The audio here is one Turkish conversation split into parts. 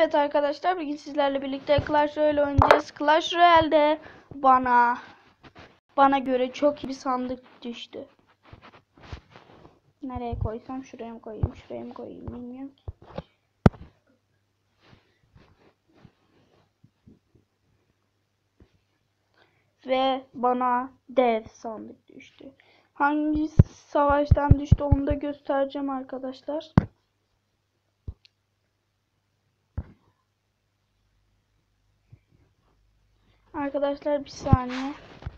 Evet arkadaşlar, bugün sizlerle birlikte Clash Royale oynayacağız. Clash Royale'de bana göre çok iyi bir sandık düştü. Nereye koysam, şuraya mı koyayım, şuraya mı koyayım bilmiyorum ki. Ve bana dev sandık düştü. Hangi savaştan düştü onu da göstereceğim arkadaşlar. Arkadaşlar bir saniye.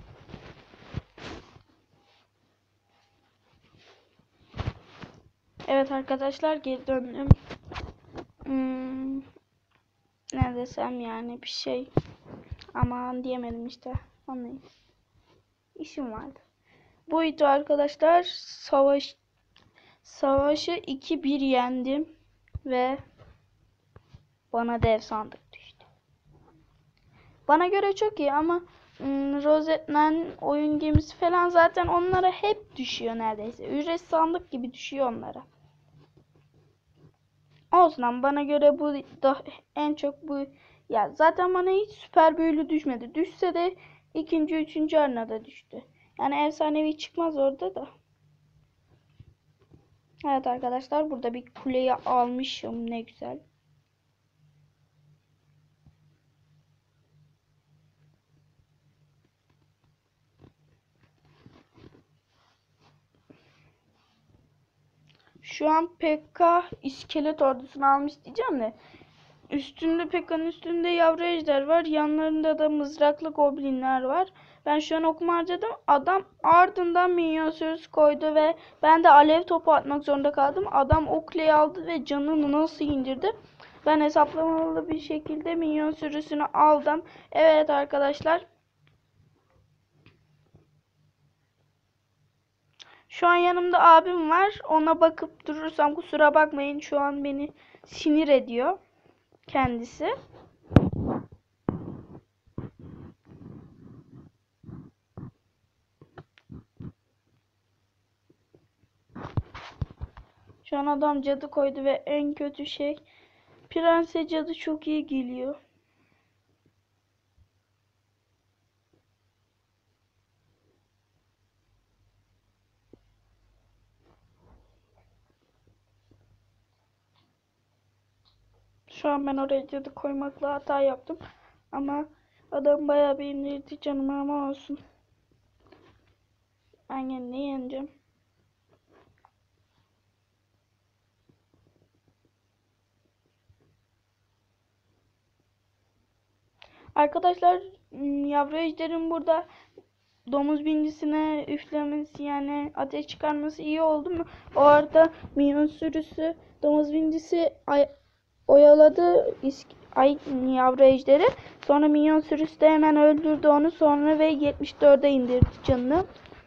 Evet arkadaşlar, geri döndüm. Ne desem yani, bir şey aman diyemedim işte. Anlayın. İşim vardı. Buydu arkadaşlar. Savaşı 2-1 yendim ve bana dev sandık düştü. Bana göre çok iyi ama Rosetman oyun gemisi falan zaten onlara hep düşüyor neredeyse. Ücretsiz sandık gibi düşüyor onlara. Olsun ama bana göre bu da en çok bu ya, zaten bana hiç süper büyülü düşmedi. Düşse de ikinci, üçüncü arenada düştü. Yani efsanevi çıkmaz orada da. Evet arkadaşlar, burada bir kuleyi almışım, ne güzel. Şu an Pekka iskelet ordusunu almış diyeceğim de. Pekka'nın üstünde yavru ejder var. Yanlarında da mızraklı goblinler var. Ben şu an okuma harcadım. Adam ardından minyon sürüsü koydu ve ben de alev topu atmak zorunda kaldım. Adam o kuleyi aldı ve canını nasıl indirdi. Ben hesaplamalı bir şekilde minyon sürüsünü aldım. Evet arkadaşlar. Şu an yanımda abim var. Ona bakıp durursam kusura bakmayın. Şu an beni sinir ediyor kendisi. Şu an adam cadı koydu ve en kötü şey, prense cadı çok iyi geliyor. Şu an ben oraya cadı koymakla hata yaptım. Ama adam bayağı bir indirdi canımı, ama olsun. Ben yine yeneceğim. Arkadaşlar, yavru ejderin burada domuz bincisine üflemesi, yani ateş çıkarması iyi oldu mu? O arada minyon sürüsü domuz bincisi oyaladı yavru ejderi. Sonra minyon sürüsü de hemen öldürdü onu sonra ve 74'e indirdi canını.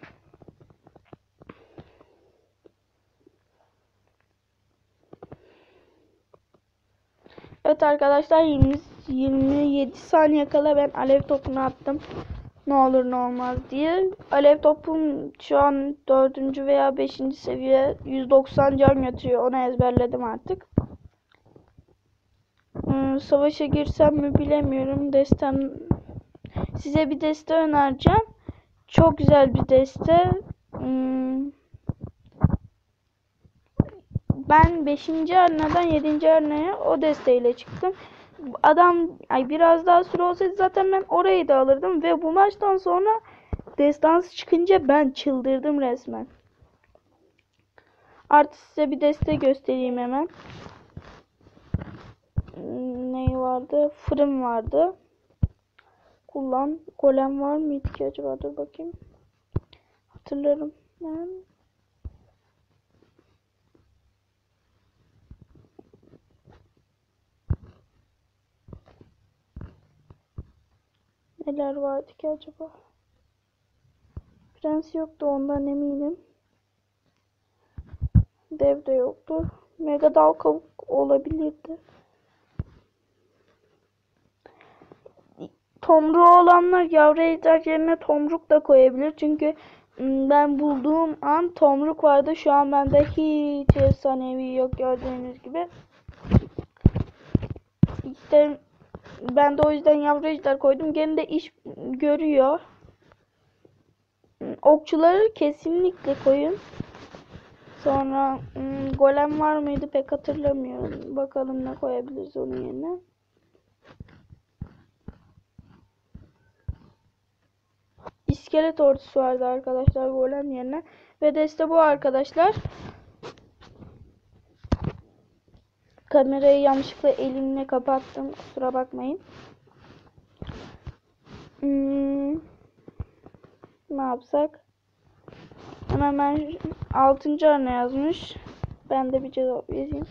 Evet arkadaşlar, 27 saniye kala ben alev topunu attım. Ne olur ne olmaz diye. Alev topum şu an 4. veya 5. seviye, 190 can götürüyor. Onu ezberledim artık. Savaşa girsem mi bilemiyorum. Size bir deste önereceğim. Çok güzel bir deste. Ben 5. arenadan 7. arenaya o desteğiyle çıktım. Adam biraz daha süre olsaydı zaten ben orayı da alırdım ve bu maçtan sonra destansı çıkınca ben çıldırdım resmen. Artık size bir deste göstereyim hemen. Ne vardı? Fırın vardı. Kullan. Golem var mıydı ki acaba? Dur bakayım. Hatırlarım ben. Neler vardı ki acaba? Prens yoktu, ondan eminim. Dev de yoktu. Mega dal kavuk olabilirdi. Tomruğu olanlar yavru ejder yerine tomruk da koyabilir. Çünkü ben bulduğum an tomruk vardı. Şu an bende hiç efsanevi yok, gördüğünüz gibi. İşte ben de o yüzden yavru ejder koydum. Gene de iş görüyor. Okçuları kesinlikle koyun. Sonra golem var mıydı pek hatırlamıyorum. Bakalım ne koyabiliriz onun yerine. İskelet ordusu vardı arkadaşlar golem yerine. Ve deste bu arkadaşlar. Kamerayı yanlışlıkla elimle kapattım. Kusura bakmayın. Ne yapsak? Hemen 6. arna yazmış. Ben de bir cevap yazayım.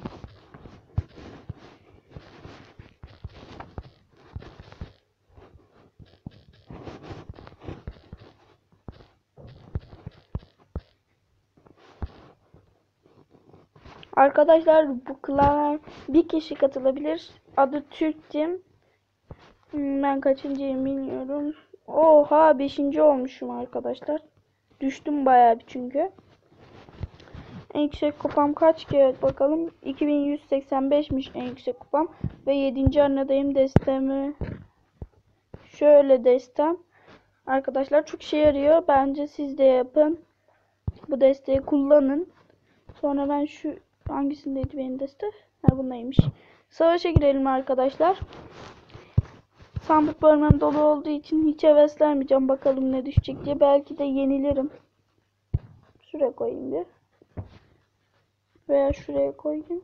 Arkadaşlar bu klana bir kişi katılabilir. Adı Türk Team. Ben kaçıncıyım bilmiyorum. Oha 5. olmuşum arkadaşlar. Düştüm bayağı bir çünkü. En yüksek kupam kaç ki bakalım. 2185'miş en yüksek kupam. Ve 7. arenadayım destemi. Şöyle destem. Arkadaşlar çok işe yarıyor. Bence siz de yapın. Bu desteği kullanın. Sonra ben şu hangisindeydi benim deste? Ha bundaymış. Savaşa girelim arkadaşlar. Sandık bölmem dolu olduğu için hiç heveslenmeyeceğim. Bakalım ne düşecek diye. Belki de yenilirim. Şuraya koyayım bir. Veya şuraya koyayım.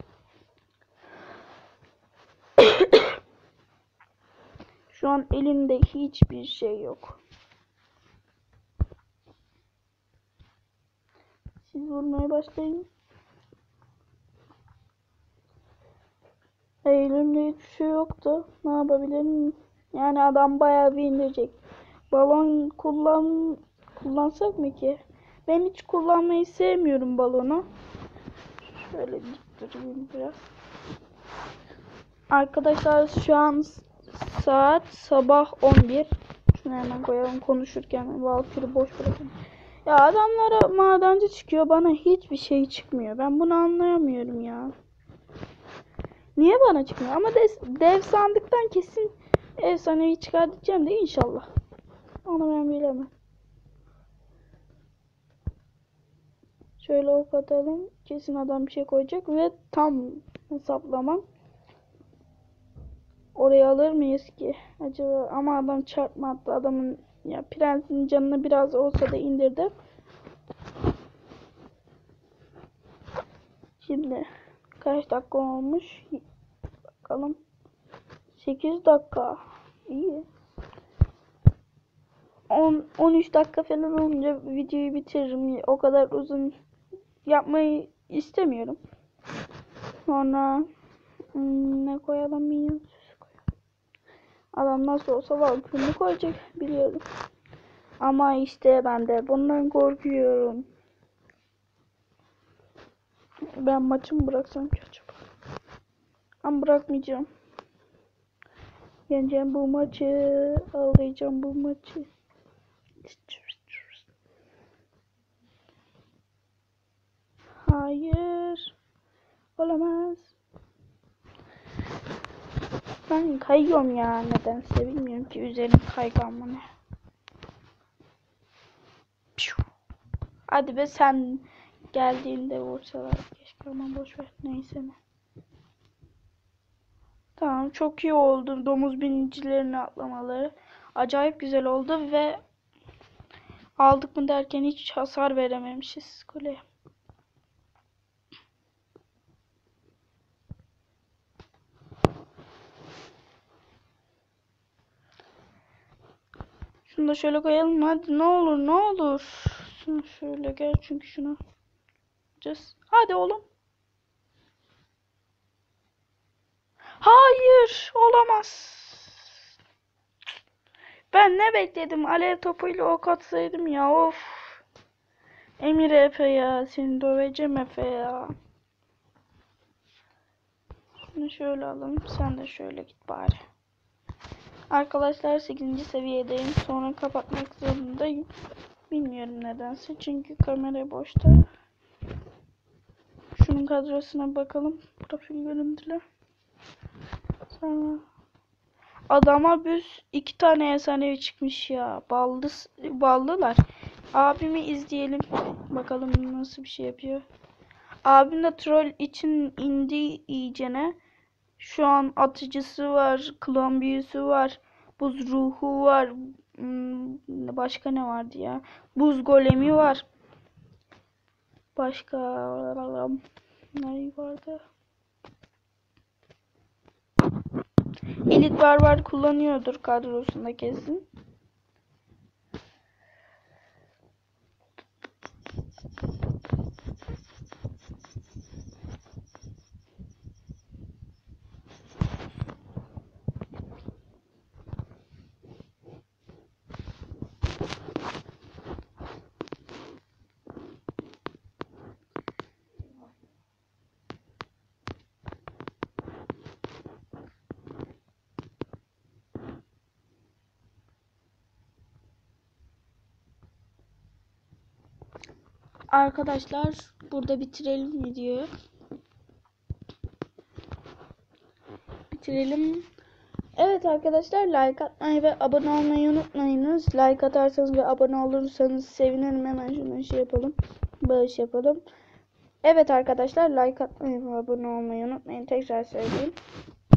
Şu an elimde hiçbir şey yok. Siz vurmaya başlayın. Elimde hiçbir şey yoktu. Ne yapabilirim? Yani adam bayağı bir indirecek. Balon kullansak mı ki? Ben hiç kullanmayı sevmiyorum balonu. Şöyle dik durayım biraz. Arkadaşlar şu an saat sabah 11. Şunu hemen koyalım konuşurken. Valkyrie'yi boş bırakın. Ya adamlara madenci çıkıyor. Bana hiçbir şey çıkmıyor. Ben bunu anlayamıyorum ya. Niye bana çıkmıyor? Ama dev sandıktan kesin efsanevi çıkar diyeceğim de inşallah. Onu ben bilemem. Şöyle ok atalım. Kesin adam bir şey koyacak ve tam hesaplamam. Oraya alır mıyız ki? Acaba ama adam çarpmadı. Adamın ya prensin canını biraz olsa da indirdi. Şimdi kaç dakika olmuş? Bakalım. 8 dakika. İyi. 13 dakika falan olunca videoyu bitiririm. O kadar uzun yapmayı istemiyorum. Sonra ne koyalım bilmiyorum. Adam nasıl olsa Valkyrie'ni koyacak biliyorum. Ama işte ben de bundan korkuyorum. Ben maçımı bıraksam ki acaba? Ama bırakmayacağım. Yeneceğim bu maçı. Ağlayacağım bu maçı. Hayır. Olamaz. Ben kayıyorum ya nedense bilmiyorum ki üzerim kaygan mı ne. Hadi be sen geldiğinde vursalar keşke ama boşver neyse ne. Tamam çok iyi oldu domuz binicilerini atlamaları. Acayip güzel oldu ve aldık mı derken hiç hasar verememişiz kuleye. Şunu da şöyle koyalım hadi ne olur ne olur. Şunu şöyle gel çünkü şunu. Hadi oğlum. Hayır olamaz. Ben ne bekledim alev topuyla ok atsaydım ya of. Emir Efe ya seni döveceğim Efe ya. Şunu şöyle alalım sen de şöyle git bari. Arkadaşlar 8. seviyedeyim sonra kapatmak zorundayım. Bilmiyorum nedense çünkü kamera boşta. Şunun kadrosuna bakalım profil görüntüler. Adama büs 2 tane efsanevi çıkmış ya. Ballılar. Abimi izleyelim. Bakalım nasıl bir şey yapıyor. Abim de troll için indi iyicene. Şu an atıcısı var. Klon büyüsü var. Buz ruhu var. Başka ne vardı ya? Buz golemi var. Başka ne vardı? Elit barbar kullanıyordur kadrosunda kesin. Arkadaşlar burada bitirelim videoyu. Evet arkadaşlar, like atmayı ve abone olmayı unutmayınız. Like atarsanız ve abone olursanız sevinirim. Hemen şunu şey yapalım. Bağış yapalım. Evet arkadaşlar, like atmayı ve abone olmayı unutmayın. Tekrar söyleyeyim.